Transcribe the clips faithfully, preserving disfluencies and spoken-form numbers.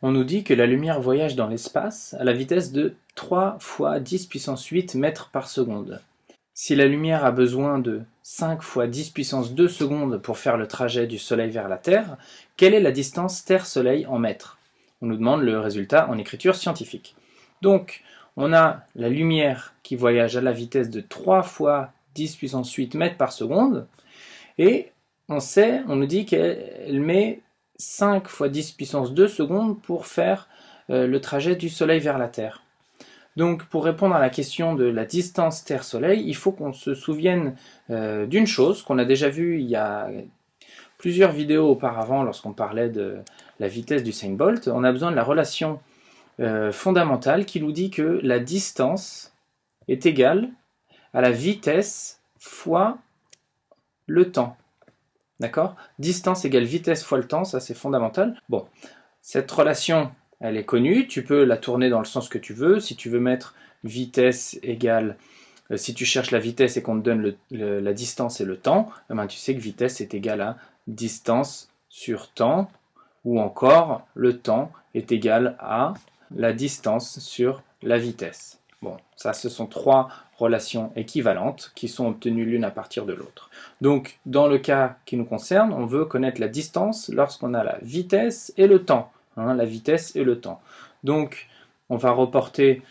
On nous dit que la lumière voyage dans l'espace à la vitesse de trois fois dix puissance huit mètres par seconde. Si la lumière a besoin de cinq fois dix puissance deux secondes pour faire le trajet du Soleil vers la Terre, quelle est la distance Terre-Soleil en mètres? On nous demande le résultat en écriture scientifique. Donc, on a la lumière qui voyage à la vitesse de trois fois dix puissance huit mètres par seconde, et on sait, on nous dit qu'elle met cinq fois dix puissance deux secondes pour faire euh, le trajet du Soleil vers la Terre. Donc pour répondre à la question de la distance Terre-Soleil, il faut qu'on se souvienne euh, d'une chose qu'on a déjà vue il y a plusieurs vidéos auparavant lorsqu'on parlait de la vitesse d'Usain Bolt. On a besoin de la relation euh, fondamentale qui nous dit que la distance est égale à la vitesse fois le temps. D'accord? Distance égale vitesse fois le temps, ça c'est fondamental. Bon, cette relation, elle est connue, tu peux la tourner dans le sens que tu veux. Si tu veux mettre vitesse égale, euh, si tu cherches la vitesse et qu'on te donne le, le, la distance et le temps, eh ben, tu sais que vitesse est égale à distance sur temps, ou encore le temps est égal à la distance sur la vitesse. Bon, ça ce sont trois relations équivalentes qui sont obtenues l'une à partir de l'autre. Donc, dans le cas qui nous concerne, on veut connaître la distance lorsqu'on a la vitesse et le temps. Hein, la vitesse et le temps. Donc, on va reporter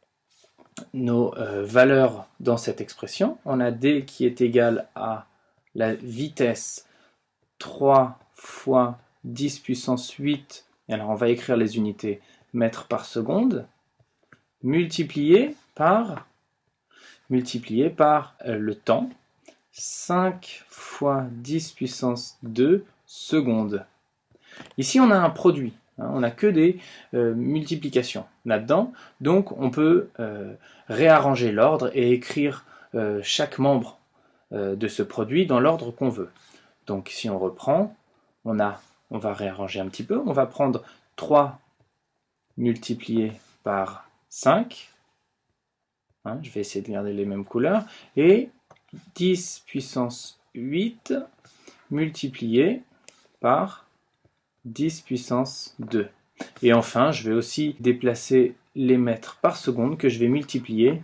nos euh, valeurs dans cette expression. On a d qui est égal à la vitesse trois fois dix puissance huit, et alors on va écrire les unités mètres par seconde, multiplié par, multiplié par euh, le temps, cinq fois dix puissance deux secondes. Ici, on a un produit. Hein, on n'a que des euh, multiplications là-dedans. Donc, on peut euh, réarranger l'ordre et écrire euh, chaque membre euh, de ce produit dans l'ordre qu'on veut. Donc, si on reprend, on, a, on va réarranger un petit peu. On va prendre trois multiplié par cinq. Hein, je vais essayer de garder les mêmes couleurs. Et dix puissance huit multiplié par dix puissance deux. Et enfin, je vais aussi déplacer les mètres par seconde que je vais multiplier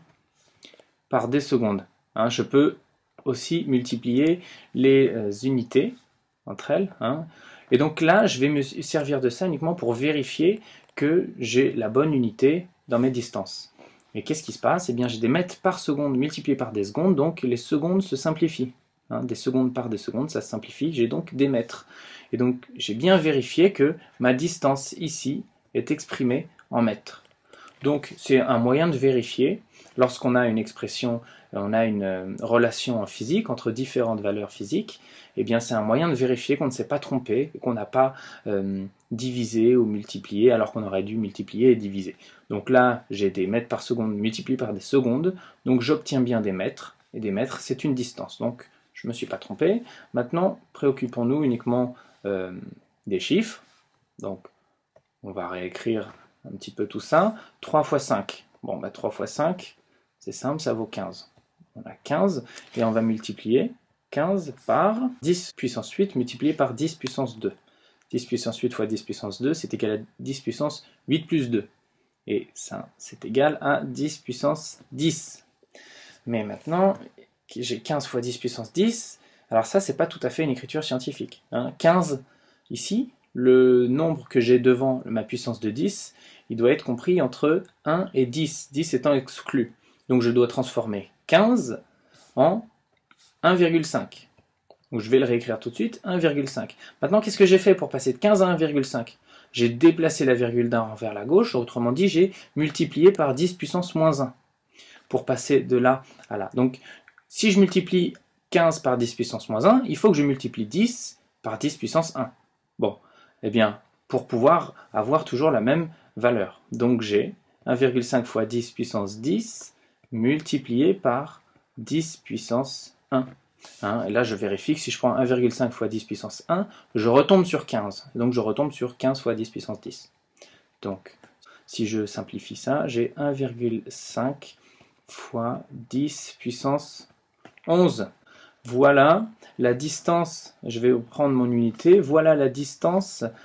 par des secondes. Hein, je peux aussi multiplier les euh, unités entre elles. Hein. Et donc là, je vais me servir de ça uniquement pour vérifier que j'ai la bonne unité dans mes distances. Et qu'est-ce qui se passe? Eh bien, j'ai des mètres par seconde multipliés par des secondes, donc les secondes se simplifient. Hein, des secondes par des secondes, ça se simplifie, j'ai donc des mètres. Et donc, j'ai bien vérifié que ma distance ici est exprimée en mètres. Donc, c'est un moyen de vérifier, lorsqu'on a une expression, on a une relation en physique entre différentes valeurs physiques, eh bien, c'est un moyen de vérifier qu'on ne s'est pas trompé, qu'on n'a pas euh, divisé ou multiplié, alors qu'on aurait dû multiplier et diviser. Donc là, j'ai des mètres par seconde multipliés par des secondes, donc j'obtiens bien des mètres, et des mètres, c'est une distance. Donc, je ne me suis pas trompé. Maintenant, préoccupons-nous uniquement euh, des chiffres. Donc, on va réécrire un petit peu tout ça. trois fois cinq. Bon, bah, trois fois cinq, c'est simple, ça vaut quinze. On a quinze, et on va multiplier quinze par dix puissance huit multiplié par dix puissance deux. dix puissance huit fois dix puissance deux, c'est égal à dix puissance huit plus deux. Et ça, c'est égal à dix puissance dix. Mais maintenant, j'ai quinze fois dix puissance dix, alors ça, c'est pas tout à fait une écriture scientifique. Hein. quinze, ici, le nombre que j'ai devant ma puissance de dix, il doit être compris entre un et dix, dix étant exclu. Donc je dois transformer quinze en un virgule cinq. Donc je vais le réécrire tout de suite, un virgule cinq. Maintenant, qu'est-ce que j'ai fait pour passer de quinze à un virgule cinq? J'ai déplacé la virgule d'un vers la gauche, autrement dit, j'ai multiplié par dix puissance moins un pour passer de là à là. Donc, si je multiplie quinze par dix puissance moins un, il faut que je multiplie dix par dix puissance un. Bon, eh bien, pour pouvoir avoir toujours la même valeur. Donc j'ai un virgule cinq fois dix puissance dix multiplié par dix puissance un. Hein, et là, je vérifie que si je prends un virgule cinq fois dix puissance un, je retombe sur quinze. Donc je retombe sur quinze fois dix puissance dix. Donc, si je simplifie ça, j'ai un virgule cinq fois dix puissance onze. Voilà la distance, je vais prendre mon unité, voilà la distance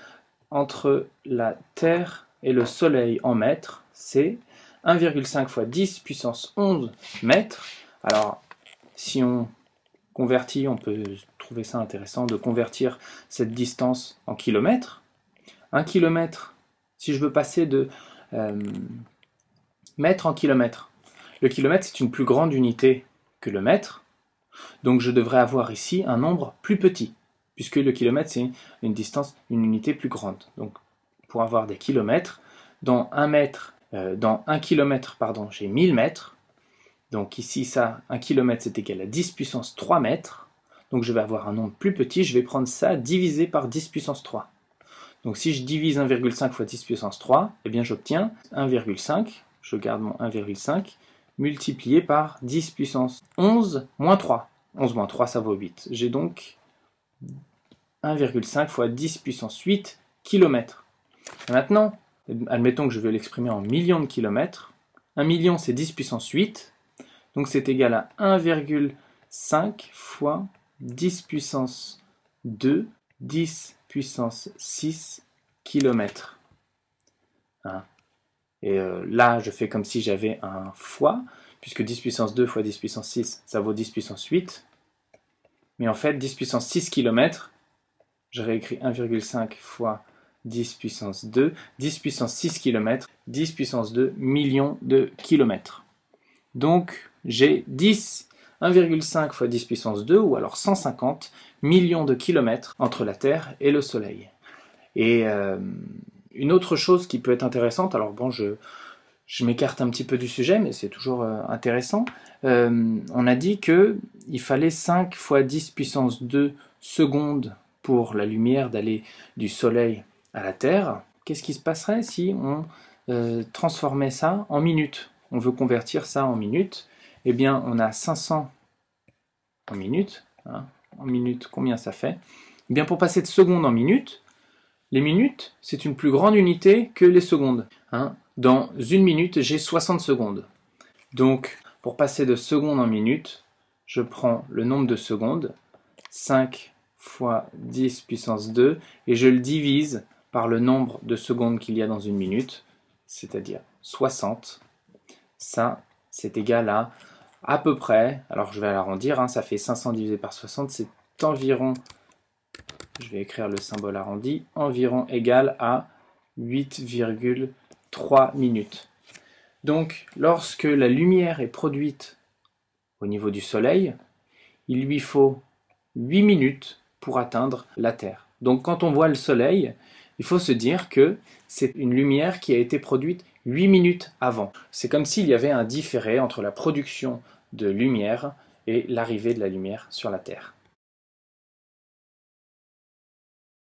entre la Terre et le Soleil en mètres, c'est un virgule cinq fois dix puissance onze mètres. Alors, si on convertit, on peut trouver ça intéressant de convertir cette distance en kilomètres. Un kilomètre, si je veux passer de euh, mètre en kilomètre, le kilomètre c'est une plus grande unité que le mètre, donc je devrais avoir ici un nombre plus petit, puisque le kilomètre c'est une distance, une unité plus grande. Donc pour avoir des kilomètres, dans un mètre, euh, dans un kilomètre, pardon, j'ai mille mètres. Donc ici, ça, un kilomètre, c'est égal à dix puissance trois mètres. Donc je vais avoir un nombre plus petit, je vais prendre ça divisé par dix puissance trois. Donc si je divise un virgule cinq fois dix puissance trois, eh bien j'obtiens un virgule cinq, je garde mon un virgule cinq, multiplié par dix puissance onze moins trois. onze moins trois, ça vaut huit. J'ai donc un virgule cinq fois dix puissance huit kilomètres. Et maintenant, admettons que je veux l'exprimer en millions de kilomètres. un million, c'est dix puissance huit. Donc c'est égal à un virgule cinq fois dix puissance deux, dix puissance six kilomètres. Hein. Et euh, là, je fais comme si j'avais un fois, puisque dix puissance deux fois dix puissance six, ça vaut dix puissance huit. Mais en fait, dix puissance six kilomètres, je réécris un virgule cinq fois dix puissance deux, dix puissance six kilomètres, dix puissance deux millions de kilomètres. Donc, j'ai dix, un virgule cinq fois dix puissance deux, ou alors cent cinquante millions de kilomètres entre la Terre et le Soleil. Et euh, une autre chose qui peut être intéressante, alors bon, je, je m'écarte un petit peu du sujet, mais c'est toujours euh, intéressant. Euh, on a dit qu'il fallait cinq fois dix puissance deux secondes pour la lumière d'aller du Soleil à la Terre. Qu'est-ce qui se passerait si on euh, transformait ça en minutes? On veut convertir ça en minutes. Eh bien, on a cinq cents en minutes. Hein. En minutes, combien ça fait? Eh bien, pour passer de secondes en minutes, les minutes, c'est une plus grande unité que les secondes. Hein. Dans une minute, j'ai soixante secondes. Donc, pour passer de secondes en minutes, je prends le nombre de secondes, cinq fois dix puissance deux, et je le divise par le nombre de secondes qu'il y a dans une minute, c'est-à-dire soixante. Ça, c'est égal à à peu près, alors je vais l'arrondir, hein, ça fait cinq cents divisé par soixante, c'est environ, je vais écrire le symbole arrondi, environ égal à huit virgule trois minutes. Donc, lorsque la lumière est produite au niveau du Soleil, il lui faut huit minutes pour atteindre la Terre. Donc, quand on voit le Soleil, il faut se dire que c'est une lumière qui a été produite huit minutes avant. C'est comme s'il y avait un différé entre la production de lumière et l'arrivée de la lumière sur la Terre.